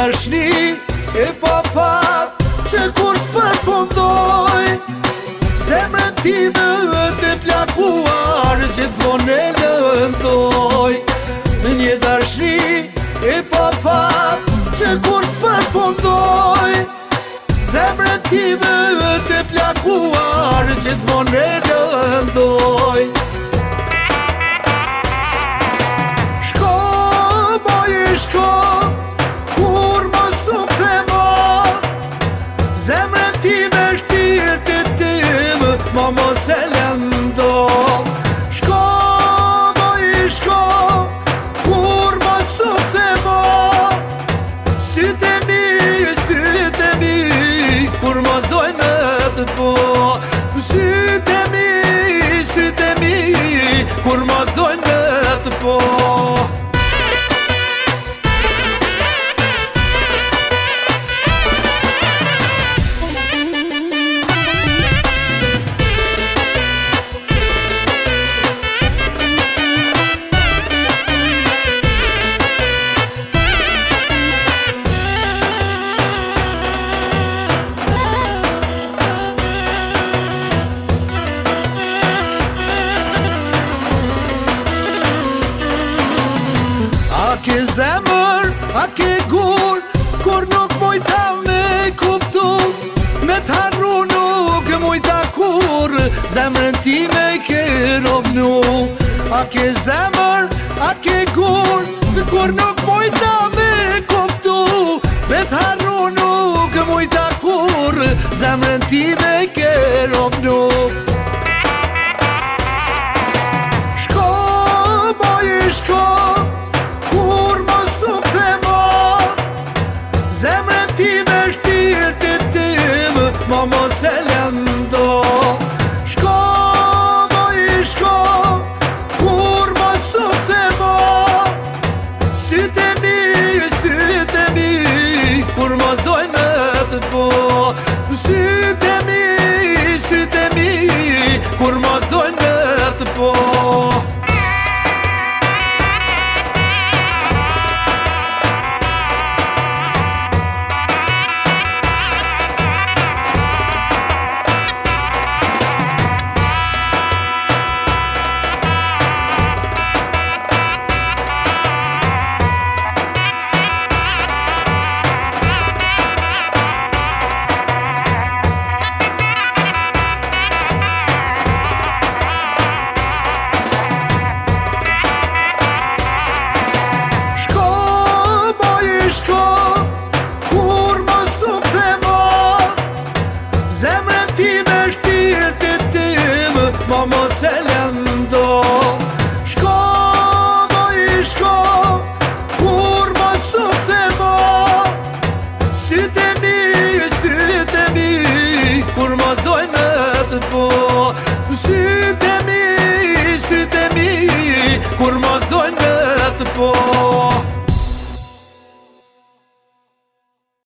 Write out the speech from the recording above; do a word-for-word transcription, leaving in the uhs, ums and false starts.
dashni e pa fat që kur s'përfundoj, zemrën time të plakuar gjithmonë e lëndoj. Një dashni e pa fat që kur s'përfundoj, zemrën time të plakuar gjithmonë e lëndoj. Shko, moj e shko, kur mos u kthe më, zemrën time shpirtin tim ma mos e lëndo. Shko, moj e shko, kur mos u kthe më, sytë e mi, sytë e mi, kur mos dojnë me të po. Sytë e mi, sytë e mi, kur mos dojnë me të po. A ke zemër, a ke gur, kur nuk mujta me kuptu, me t'harru nuk mujta kur, zemrën ti me ke robnu. A ke zemër, a ke gur, kur nuk mujta me kuptu, me t'harru nuk mujta kur, zemrën ti me ke robnu. Shko, moj e shko, kur mos u kthe më, zemrën time shpirtin tim ma mos e lëndo. Shko, moj e shko, kur mos u kthe më, sytë e mi, sytë e mi, kur mos dojnë me të po. Sytë e mi, sytë e mi, kur mos dojnë me të po. Shko, kur mos u kthe më, zemrën time shpirtin tim ma mos e lëndo. Shko, moj e shko, kur mos u kthe më, sytë e mi, sytë e mi, kur mos dojnë me të po. Sytë e mi, sytë e mi, kur mos dojnë me të po.